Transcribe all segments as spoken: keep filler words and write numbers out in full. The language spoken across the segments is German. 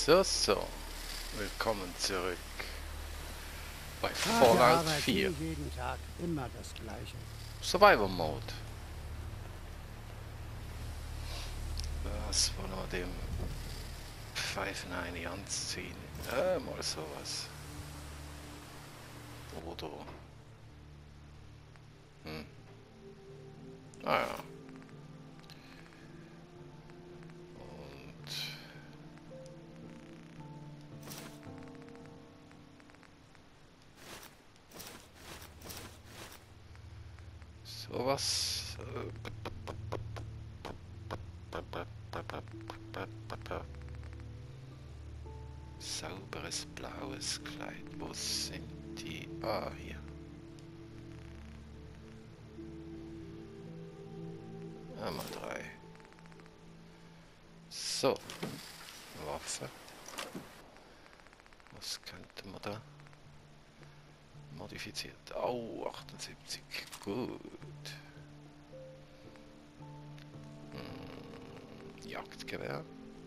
So, so. Willkommen zurück bei Harte Fallout Arbeit, vier. nie jeden Tag immer das Gleiche. Survival Mode. Das wollen wir dem Pfeifen eine anziehen. Äh, mal sowas. Oder. Hm. Ah ja. Und. Sowas. Sauberes blaues Kleid. Wo sind die? Ah, hier. Einmal drei. So. Waffe. Was könnte man da? Modifiziert. Oh, achtundsiebzig. Gut. Hm, Jagdgewehr.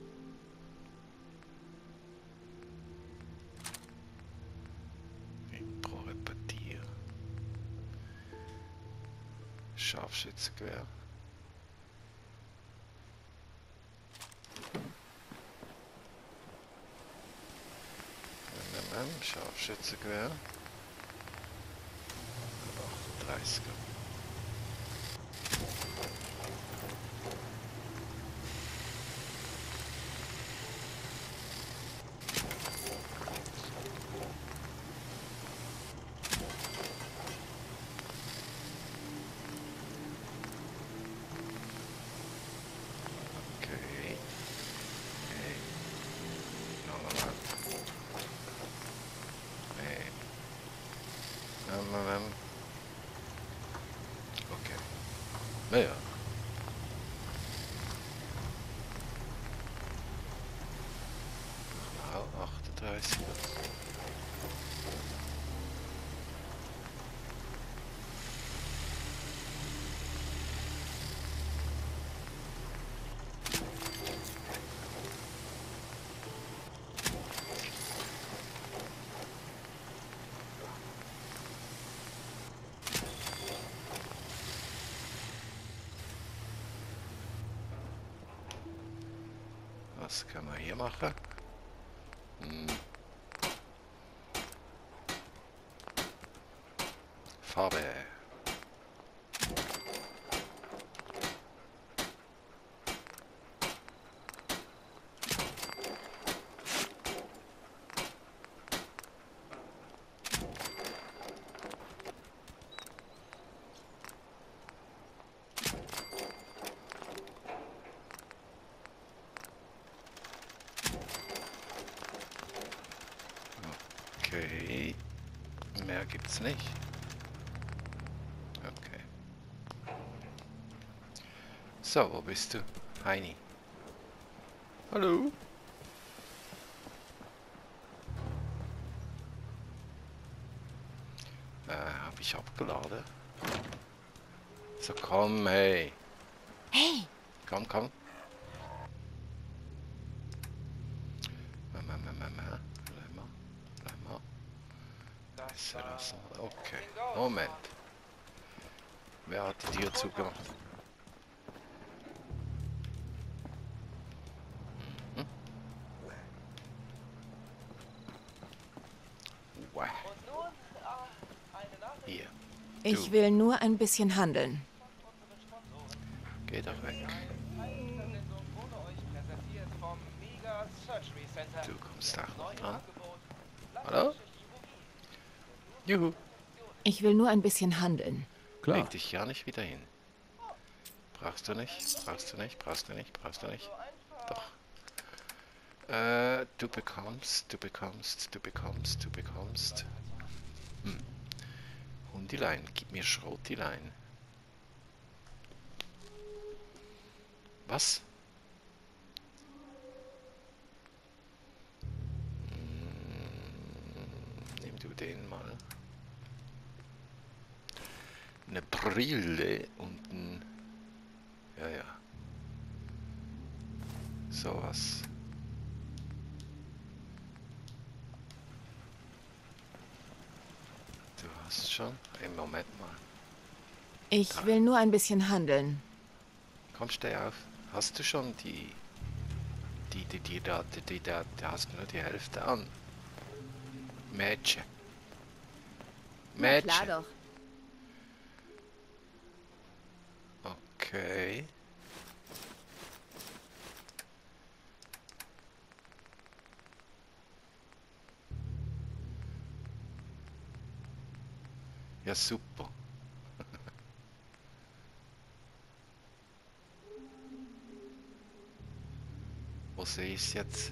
Pro Repetier. Scharfschützengewehr. M M M, Scharfschützengewehr. achtunddreißiger. Okay. Hey. Nochmal. Hey. M M M. Okay. Naja. Genau, achtunddreißiger. Was kann man hier machen? Hm. Farbe. Okay. Mehr gibt's nicht. Okay. So, wo bist du? Heini. Hallo? Äh, hab ich abgeladen? So, komm, hey. Hey, Komm, komm. Mama, Mama, Mama. Bleib mal. Bleib mal. Das lassen wir. Okay. Moment. Wer hat die Tür zugemacht? Hm? Wow. Hier. ich Du. will nur ein bisschen handeln. Geh doch weg. Du kommst auch noch dran. Hallo? Juhu. Ich will nur ein bisschen handeln. Klar. Leg dich ja nicht wieder hin. Brauchst du nicht, brauchst du nicht, brauchst du nicht, brauchst du nicht. Doch. Äh, du bekommst, du bekommst, du bekommst, du bekommst. Hm. Hundilein, gib mir Schrottilein. Was? Hm, nimm du den mal. Eine Brille und ein... Ja, ja. Sowas. Hast schon? Im Moment mal. Ich will nur ein bisschen handeln. Komm, steh auf. Hast du schon die... Die, die, die, da, die, die, da, da hast du nur die Hälfte an. Mädchen. Na klar Mädchen. doch. Okay. Ja, super. Wo sehe ich es jetzt?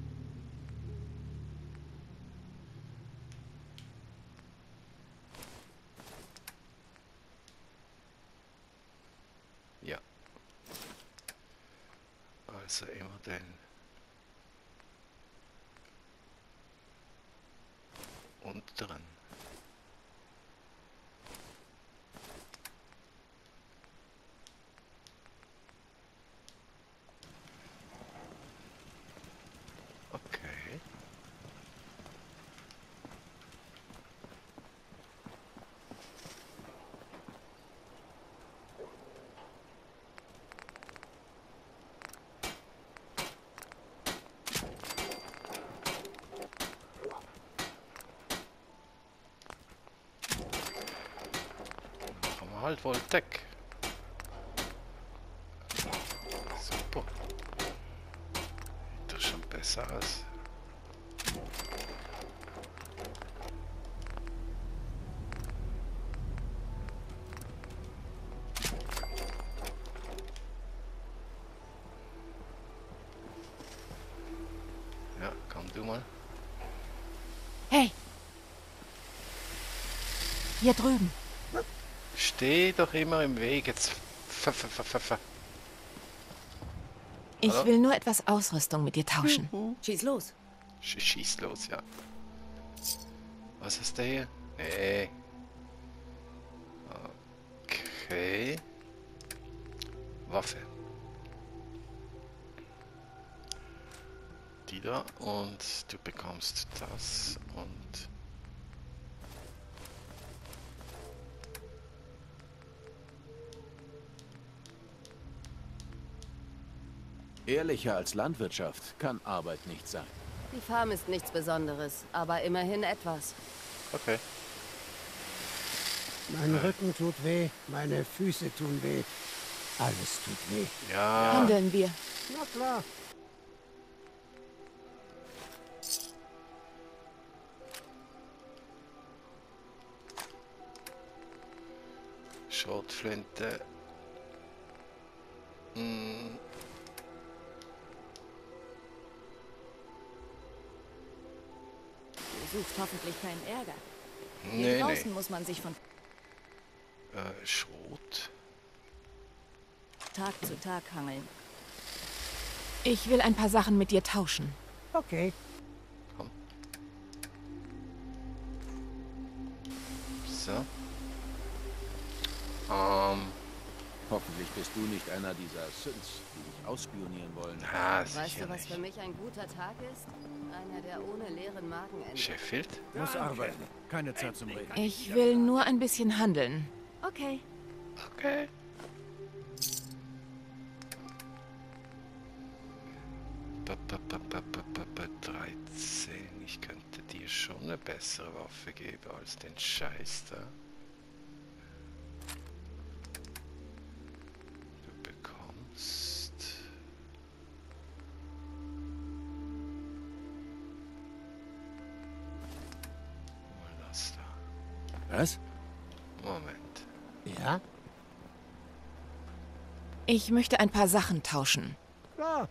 Ja. Also immer den unteren. Okay. Machen wir halt Voltec. Super. Sieht doch schon besser aus. Ja, komm du mal. Hey! Hier drüben. Steh doch immer im Weg. Jetzt. F -f -f -f -f. Ich Hallo? will nur etwas Ausrüstung mit dir tauschen. Schieß los. Sch schieß los, ja. Was ist der hier? Nee. Okay. Waffe. Die da und du bekommst das und Ehrlicher als Landwirtschaft kann Arbeit nicht sein. Die Farm ist nichts Besonderes, aber immerhin etwas. okay. Mein Rücken tut weh, meine Füße tun weh. Alles tut weh. Ja, Handeln wir. Na klar. Schrotflinte. Hm. Du suchst hoffentlich keinen Ärger. Hier Nee, draußen nee. muss man sich von Äh, Schrot. Tag zu Tag hangeln. Ich will ein paar Sachen mit dir tauschen. Okay. Komm. So. Ähm. Hoffentlich bist du nicht einer dieser Synths, die dich ausspionieren wollen. Ah, Weißt sicher du, was nicht. für mich ein guter Tag ist? Einer, der ohne leeren Magen endet. Sheffield? Muss arbeiten. Keine Zeit zum Reden. Ich will nur ein bisschen handeln. Okay. Okay. Ba, ba, ba, ba, ba, ba, ba, dreizehn. Ich könnte dir schon eine bessere Waffe geben als den Scheiß da. Du bekommst... Mal das da. Was? Moment. Ja? Ich möchte ein paar Sachen tauschen. Klar.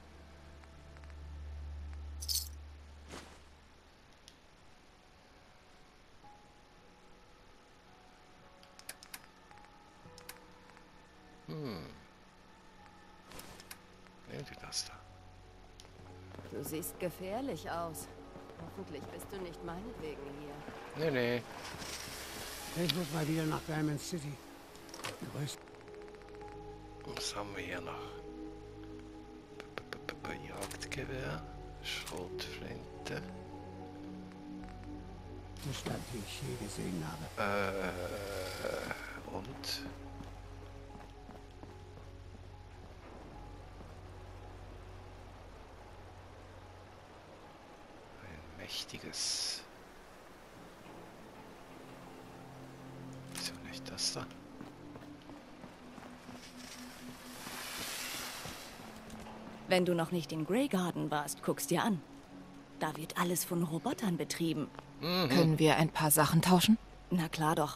Hm. Nimm dir das da. Du siehst gefährlich aus. Hoffentlich bist du nicht meinetwegen hier. Nee, nee. Ich muss mal wieder nach Diamond City. Größt. Was haben wir hier noch? B -b -b -b Jagdgewehr, Schrotflinte. verrückteste Stadt, die ich je gesehen habe. Äh, und? Ein mächtiges. Wieso nicht das da? Wenn du noch nicht in Greygarden warst, guck's dir an. Da wird alles von Robotern betrieben. Mhm. Können wir ein paar Sachen tauschen? Na klar doch.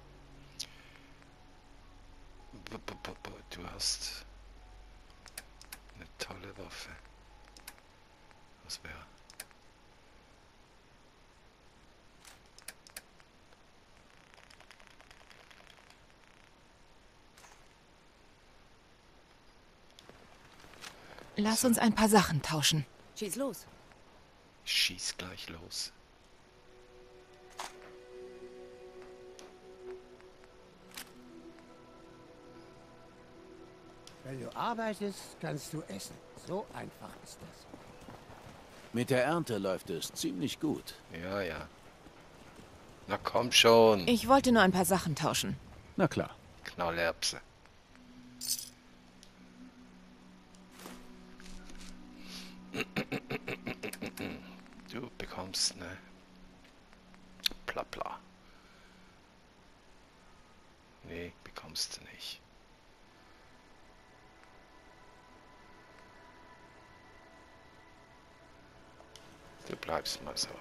Du hast eine tolle Waffe. Was wäre? Lass uns ein paar Sachen tauschen. Schieß los. Schieß gleich los. Wenn du arbeitest, kannst du essen. So einfach ist das. Mit der Ernte läuft es ziemlich gut. Ja, ja. Na komm schon. Ich wollte nur ein paar Sachen tauschen. Na klar. Knallerbse. Du bekommst eine Plapla. Nee, bekommst du nicht. Du bleibst mal so.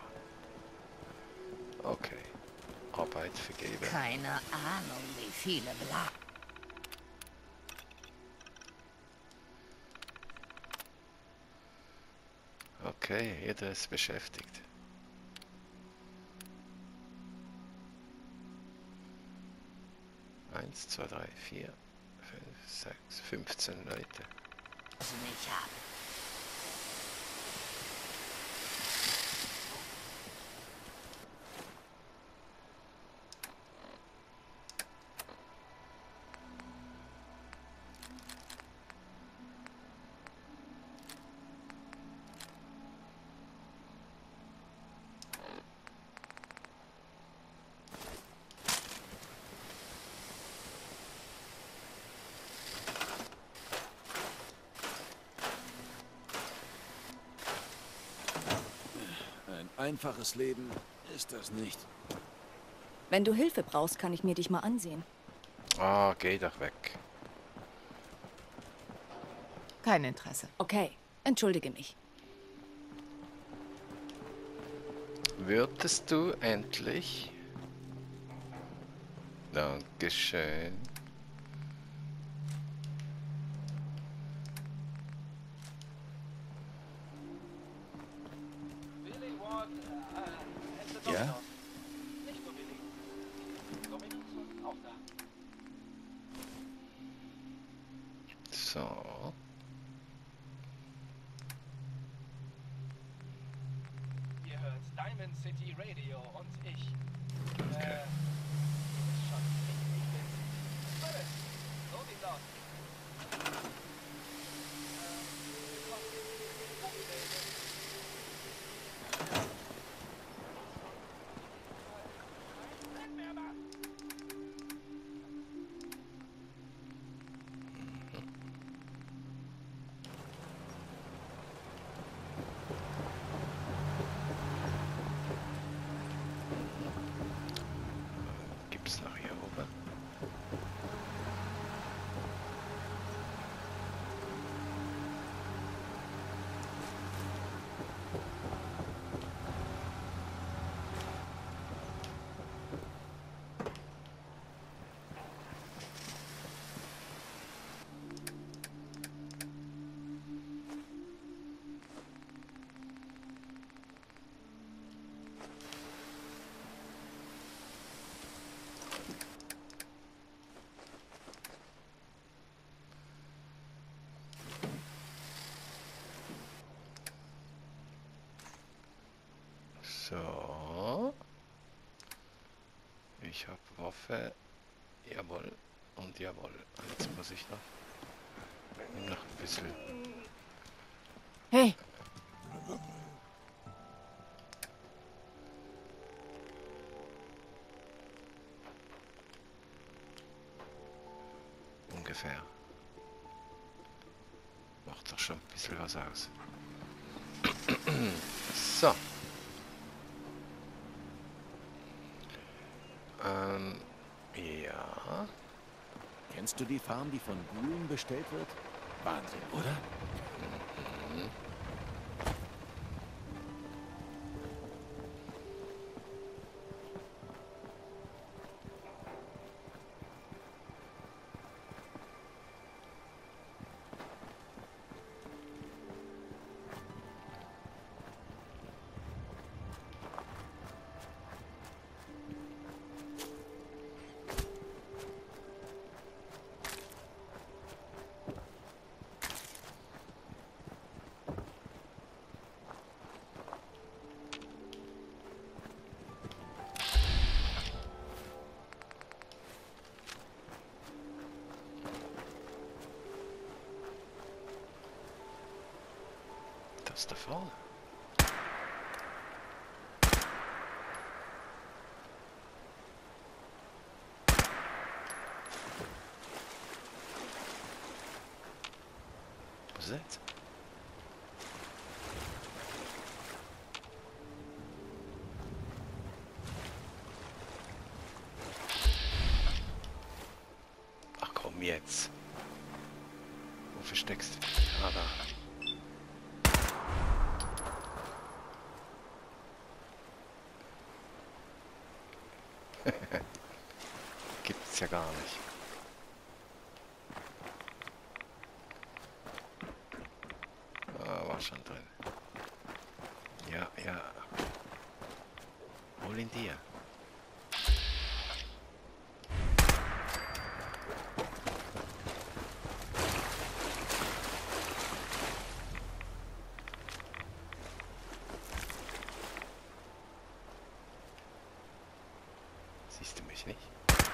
Okay. Arbeit vergeben. Keine Ahnung, wie viele Bla. Okay, jeder ist beschäftigt. Eins, zwei, drei, vier, fünf, sechs, fünfzehn Leute. Mich ab. Ein einfaches Leben ist das nicht. Wenn du Hilfe brauchst, kann ich mir dich mal ansehen. Ah, geh doch weg. Kein Interesse. Okay, entschuldige mich. Würdest du endlich? Dankeschön. Ja? So. Ihr hört Diamond City Radio und ich. Okay. Äh, ist schon richtig witzig. Leute, so sieht's aus. Gibt's noch hier oben? So. Ich habe Waffe. Jawohl. Und jawohl. Jetzt muss ich noch, noch ein bisschen. Hey, ungefähr. Macht doch schon ein bisschen was aus. So. Ähm, ja. Kennst du die Farm, die von Ghoulen bestellt wird? Wahnsinn, oder? Mhm. Das ist da vorne. Was ist das? Ach komm jetzt. Wo versteckst du dich? Ah, da. Gibt's ja gar nicht. Ah, war schon drin. Ja, ja. Wohl in dir. Siehst du mich nicht?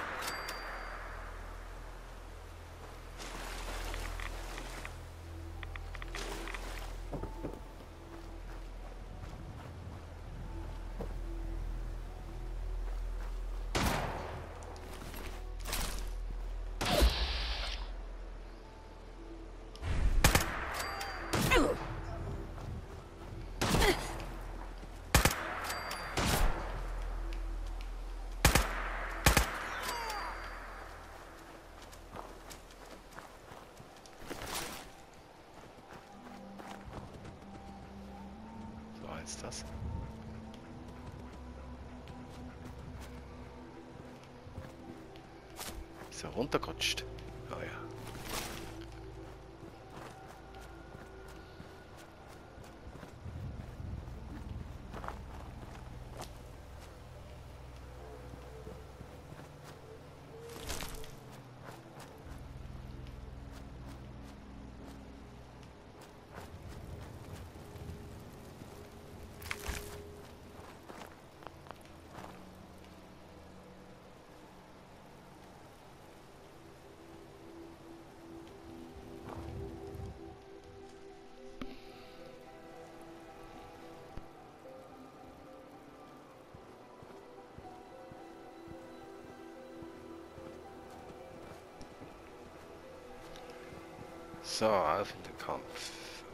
Ist das? Ist er runtergerutscht? Oh ja. So, auf in den Kampf.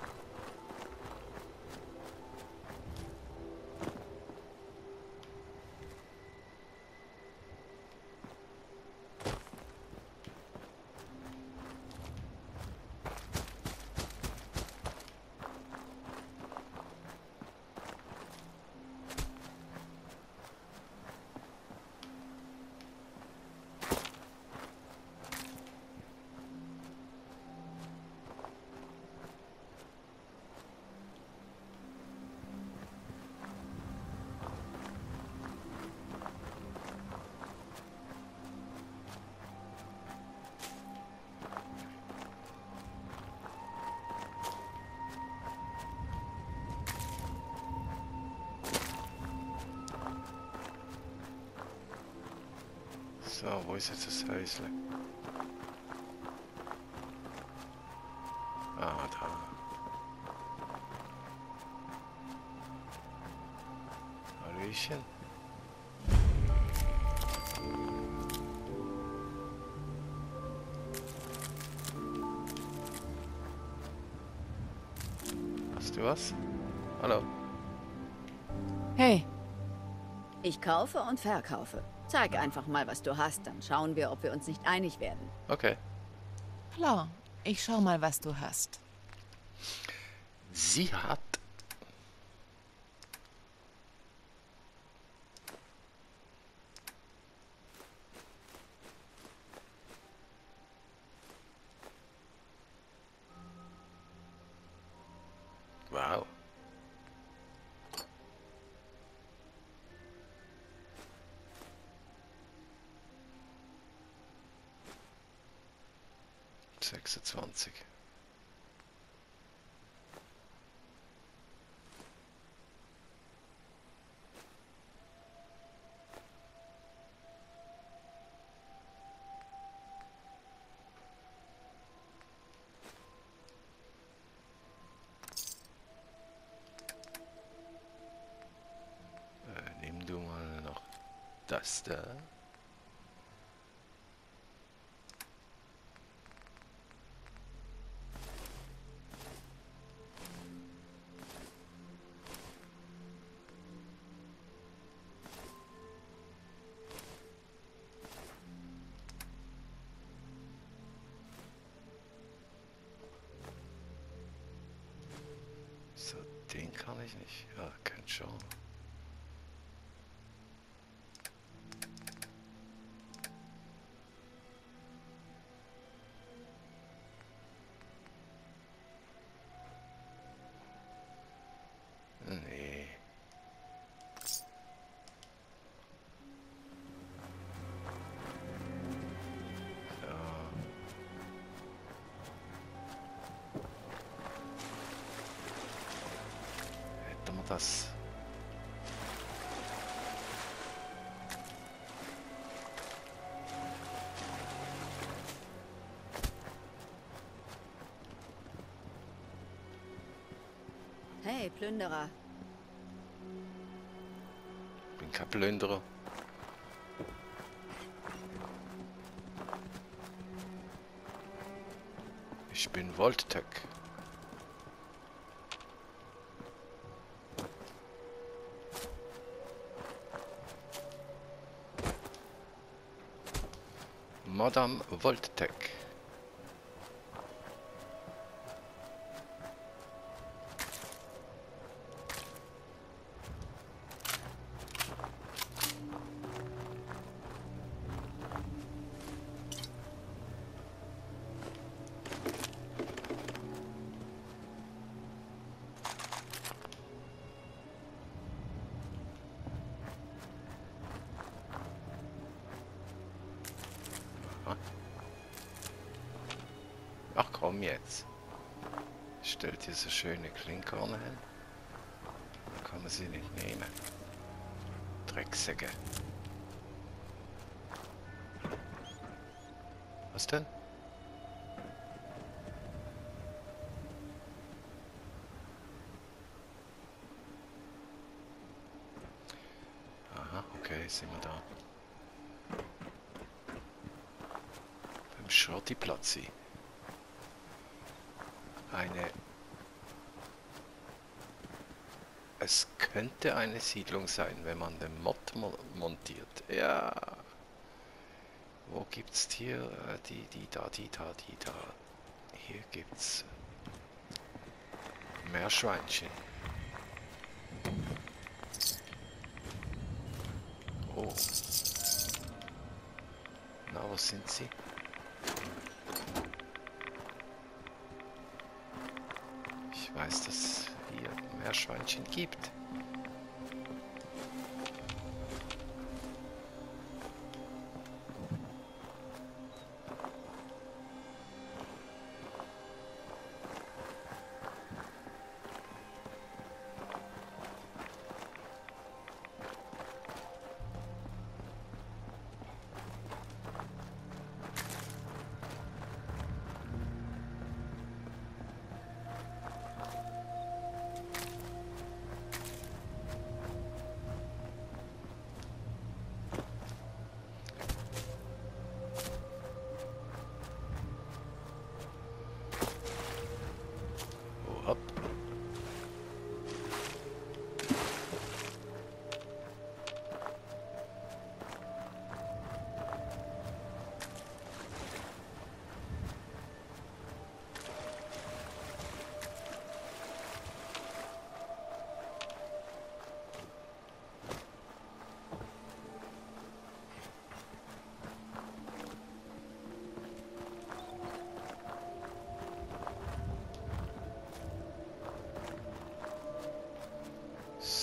So, wo ist jetzt das Häusle? Ah, da. Hallöchen. du was? Hallo. Hey, Ich kaufe und verkaufe. Zeig einfach mal, was du hast, dann schauen wir, ob wir uns nicht einig werden. Okay. klar. Ich schau mal, was du hast. Sie hat... Wow. sechsundzwanzig. Äh, nimm du mal noch das da. So, den kann ich nicht. Ja, kein schon. Nee. So. Hätten wir das. Hey, Plünderer. Bin kein Plünderer. Ich bin Voltec. Madame Voltec. Ach komm jetzt. Stellt hier so schöne Klinkernen hin. Da kann man sie nicht nehmen. Drecksäcke. Was denn? Aha, okay, sind wir da. Beim Schrottiplatzi. Eine... Es könnte eine Siedlung sein, wenn man den Mod mo montiert. Ja. Wo gibt's hier? Die, die da, die da, die da. Hier gibt's Meerschweinchen. Oh. Na, wo sind sie? Ich weiß, dass es hier Meerschweinchen gibt.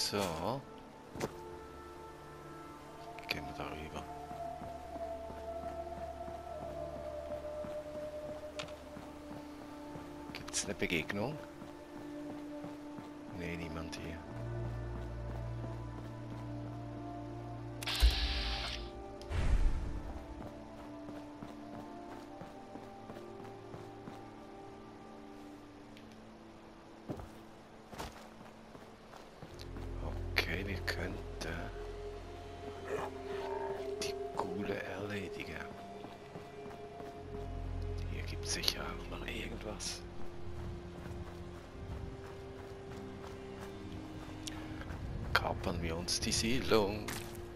So. Gehen wir darüber. Gibt es eine Begegnung? Nee, niemand hier. Okay, wir könnten die Ghule erledigen. Hier gibt es sicher auch noch irgendwas. Kapern wir uns die Siedlung.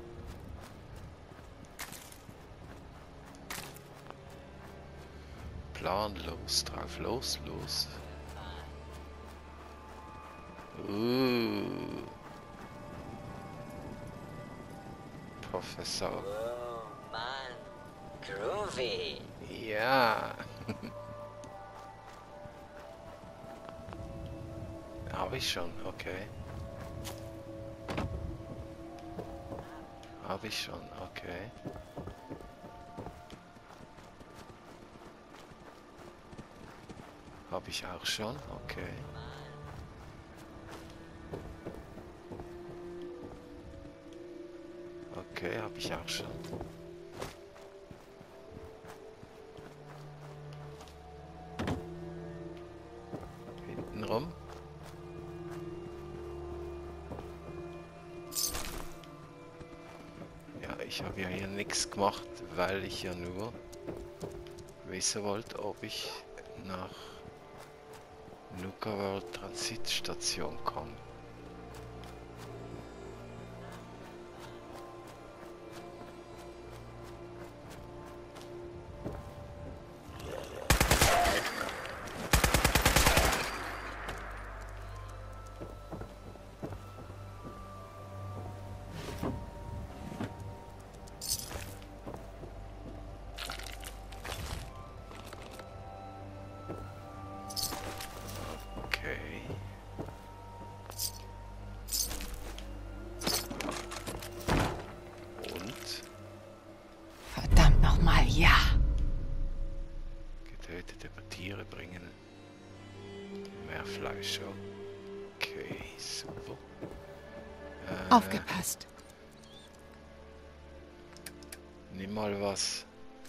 Planlos, drauf los, los. Uh. Professor. Oh Mann, groovy. Ja. Habe ich schon, okay. Habe ich schon, okay. Habe ich auch schon, okay. Okay, habe ich auch schon. Hinten rum. Ja, ich habe ja hier nichts gemacht, weil ich ja nur wissen wollte, ob ich nach Nuka World Transitstation komme. Tiere bringen. Mehr Fleisch. Okay, super. Äh, Aufgepasst. Nimm mal was.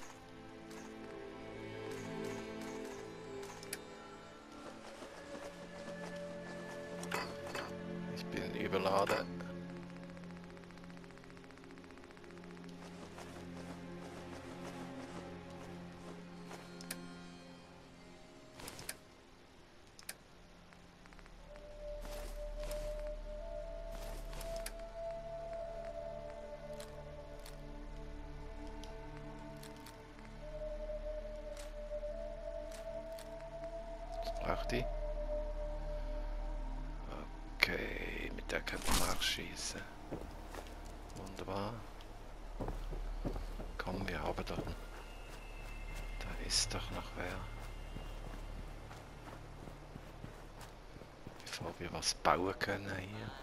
Ich bin überladen. Braucht die? Okay, mit der könnte man auch schießen. Wunderbar. Komm, wir haben doch... Da ist doch noch wer. Bevor wir was bauen können hier.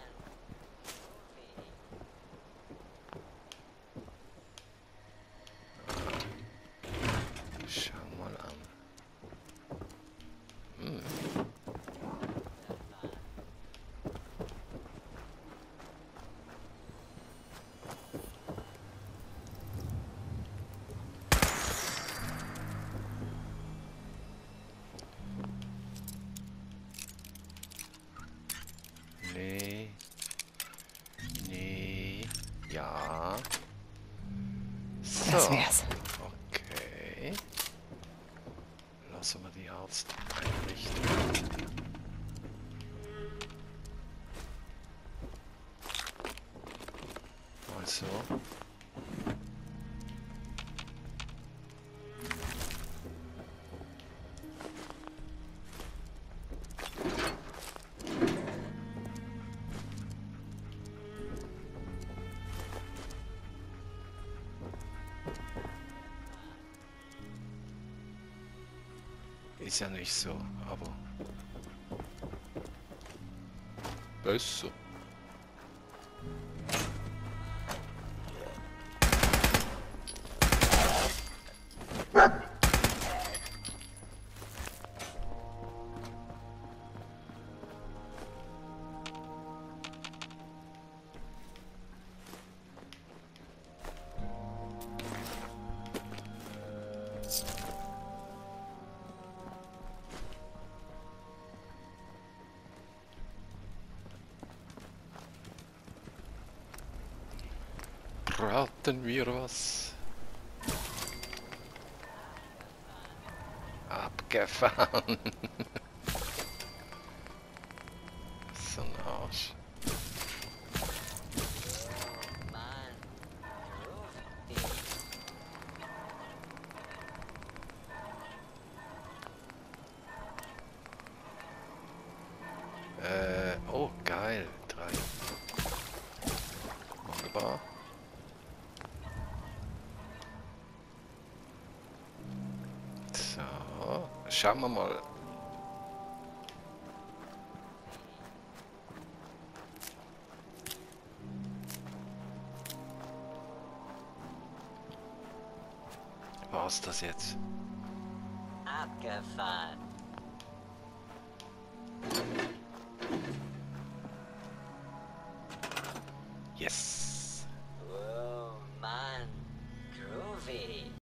Schau mal an. Hm. Nee. Nee. Ja. So. Das wär's. Okay. Lassen wir die Arzt einrichten. Also. Ist ja nicht so, aber besser. Raten wir was. Abgefahren. So ein Arsch. Äh, oh geil. Drei. Wunderbar. So, schauen wir mal. War's das jetzt? Abgefahren. Yes.